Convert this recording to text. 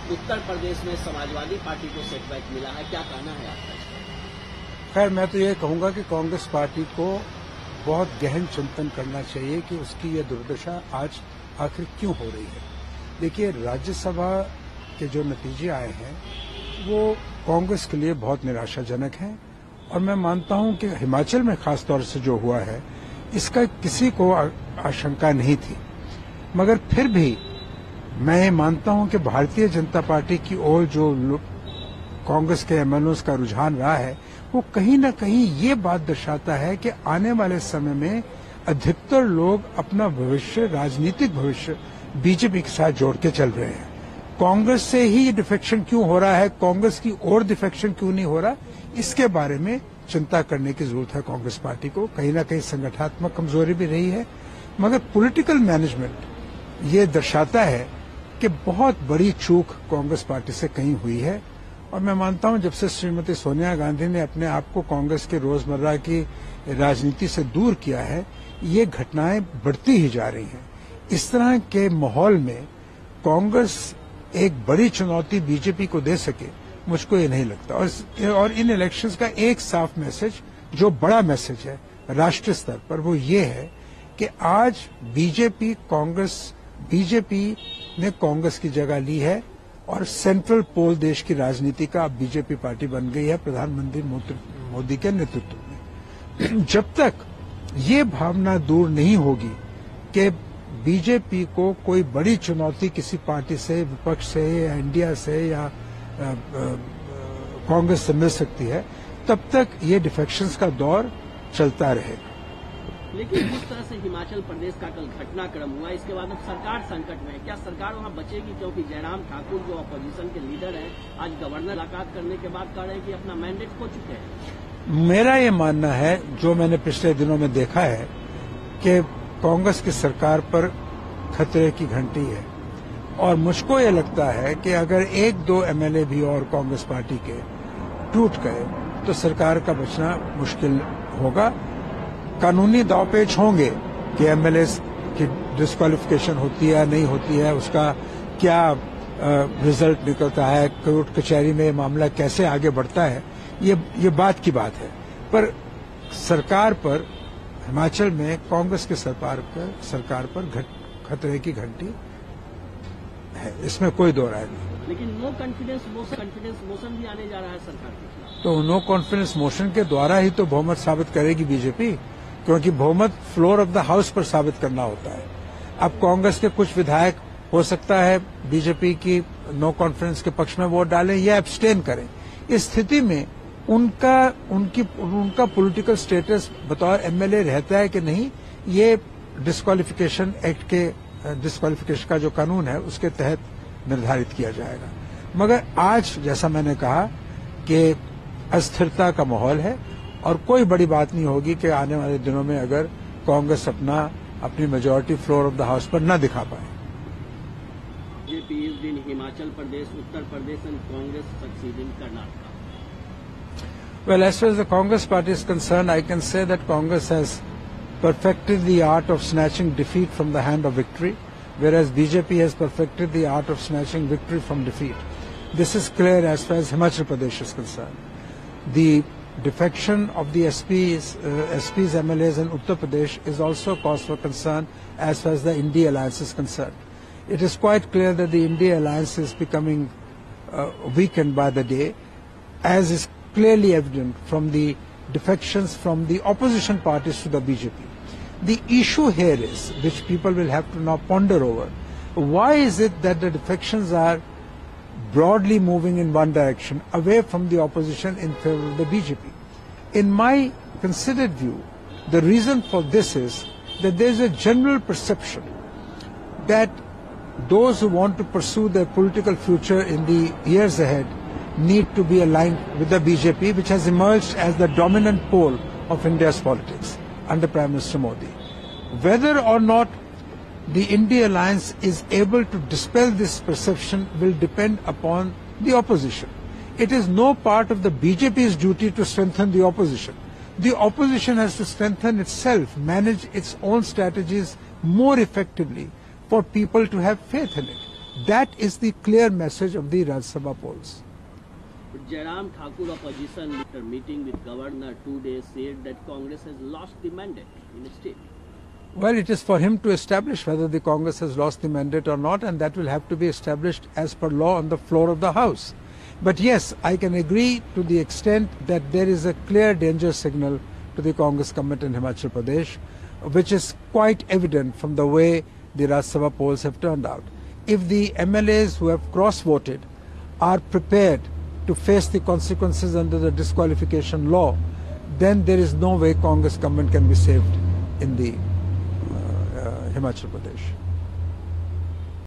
उत्तर प्रदेश में समाजवादी पार्टी को सेटबैक मिला है, क्या कहना है आपका? खैर, मैं तो ये कहूंगा कि कांग्रेस पार्टी को बहुत गहन चिंतन करना चाहिए कि उसकी ये दुर्दशा आज आखिर क्यों हो रही है। देखिए, राज्यसभा के जो नतीजे आए हैं वो कांग्रेस के लिए बहुत निराशाजनक हैं और मैं मानता हूं कि हिमाचल में खासतौर से जो हुआ है इसका किसी को आशंका नहीं थी, मगर फिर भी मैं मानता हूं कि भारतीय जनता पार्टी की ओर जो कांग्रेस के एमएलएस का रुझान रहा है वो कहीं न कहीं ये बात दर्शाता है कि आने वाले समय में अधिकतर लोग अपना भविष्य, राजनीतिक भविष्य बीजेपी के साथ जोड़ के चल रहे हैं। कांग्रेस से ही डिफेक्शन क्यों हो रहा है, कांग्रेस की ओर डिफेक्शन क्यों नहीं हो रहा, इसके बारे में चिंता करने की जरूरत है कांग्रेस पार्टी को। कहीं न कहीं संगठनात्मक कमजोरी भी रही है, मगर पॉलिटिकल मैनेजमेंट ये दर्शाता है कि बहुत बड़ी चूक कांग्रेस पार्टी से कहीं हुई है। और मैं मानता हूं जब से श्रीमती सोनिया गांधी ने अपने आप को कांग्रेस के रोजमर्रा की राजनीति से दूर किया है, ये घटनाएं बढ़ती ही जा रही हैं। इस तरह के माहौल में कांग्रेस एक बड़ी चुनौती बीजेपी को दे सके, मुझको ये नहीं लगता। और इन इलेक्शंस का एक साफ मैसेज, जो बड़ा मैसेज है राष्ट्रीय स्तर पर, वो ये है कि आज बीजेपी ने कांग्रेस की जगह ली है और सेंट्रल पोल देश की राजनीति का अब बीजेपी पार्टी बन गई है प्रधानमंत्री मोदी के नेतृत्व में। जब तक ये भावना दूर नहीं होगी कि बीजेपी को कोई बड़ी चुनौती किसी पार्टी से, विपक्ष से या इंडिया से या कांग्रेस से मिल सकती है, तब तक ये डिफेक्शंस का दौर चलता रहेगा। लेकिन जिस तरह से हिमाचल प्रदेश का कल घटनाक्रम हुआ, इसके बाद अब सरकार संकट में है, क्या सरकार वहां बचेगी? क्योंकि जयराम ठाकुर जो अपोजिशन के लीडर हैं, आज गवर्नर मुलाकात करने के बाद कह रहे हैं कि अपना मैंडेट खो चुके हैं। मेरा ये मानना है, जो मैंने पिछले दिनों में देखा है, कि कांग्रेस की सरकार पर खतरे की घंटी है और मुझको ये लगता है कि अगर एक दो एमएलए भी और कांग्रेस पार्टी के टूट गए तो सरकार का बचना मुश्किल होगा। कानूनी दावपेच होंगे कि एमएलए की डिस्क्वालिफिकेशन होती है नहीं होती है, उसका क्या रिजल्ट निकलता है, कोर्ट कचहरी में मामला कैसे आगे बढ़ता है, ये बात की बात है। पर सरकार पर, हिमाचल में कांग्रेस के सरकार पर खतरे की घंटी है, इसमें कोई दो राय नहीं। लेकिन नो कॉन्फिडेंस मोशन भी आने जा रहा है सरकार के खिलाफ। तो नो कॉन्फिडेंस मोशन के द्वारा ही तो बहुमत साबित करेगी बीजेपी, क्योंकि बहुमत फ्लोर ऑफ द हाउस पर साबित करना होता है। अब कांग्रेस के कुछ विधायक हो सकता है बीजेपी की नो कॉन्फिडेंस के पक्ष में वोट डालें या एब्सटेन करें। इस स्थिति में उनका पॉलिटिकल स्टेटस बतौर एमएलए रहता है कि नहीं, ये डिस्क्वालिफिकेशन एक्ट के डिस्क्वालिफिकेशन का जो कानून है उसके तहत निर्धारित किया जाएगा। मगर आज जैसा मैंने कहा कि अस्थिरता का माहौल है और कोई बड़ी बात नहीं होगी कि आने वाले दिनों में अगर कांग्रेस अपनी majority floor of the house पर न दिखा पाए। बीजेपी इस दिन Himachal Pradesh, Uttar Pradesh and Congress succeeding Karnataka. Well, as far as the Congress party is concerned, I can say that Congress has perfected the art of snatching defeat from the hand of victory, whereas BJP has perfected the art of snatching victory from defeat. This is clear as far as Himachal Pradesh is concerned. The defection of the SPs, MLAs in Uttar Pradesh is also cause for concern as far as the India alliance is concerned. It is quite clear that the India alliance is becoming weakened by the day, as is clearly evident from the defections from the opposition parties to the BJP. The issue here is, which people will have to now ponder over, why is it that the defections are broadly moving in one direction, away from the opposition in favor of the BJP? In my considered view, the reason for this is that there is a general perception that those who want to pursue their political future in the years ahead need to be aligned with the BJP, which has emerged as the dominant pole of India's politics under Prime Minister Modi. Whether or not the India alliance is able to dispel this perception will depend upon the opposition. It is no part of the BJP's duty to strengthen the opposition. The opposition has to strengthen itself, manage its own strategies more effectively for people to have faith in it. That is the clear message of the Rajya Sabha polls. But Jairam Thakur, opposition leader, meeting with governor 2 days, said that Congress has lost the mandate in the state. Well, it is for him to establish whether the Congress has lost the mandate or not, and that will have to be established as per law on the floor of the House. But yes, I can agree to the extent that there is a clear danger signal to the Congress government in Himachal Pradesh, which is quite evident from the way the Rajya Sabha polls have turned out. If the MLAs who have cross-voted are prepared to face the consequences under the disqualification law, then there is no way Congress government can be saved in the Himachal Pradesh.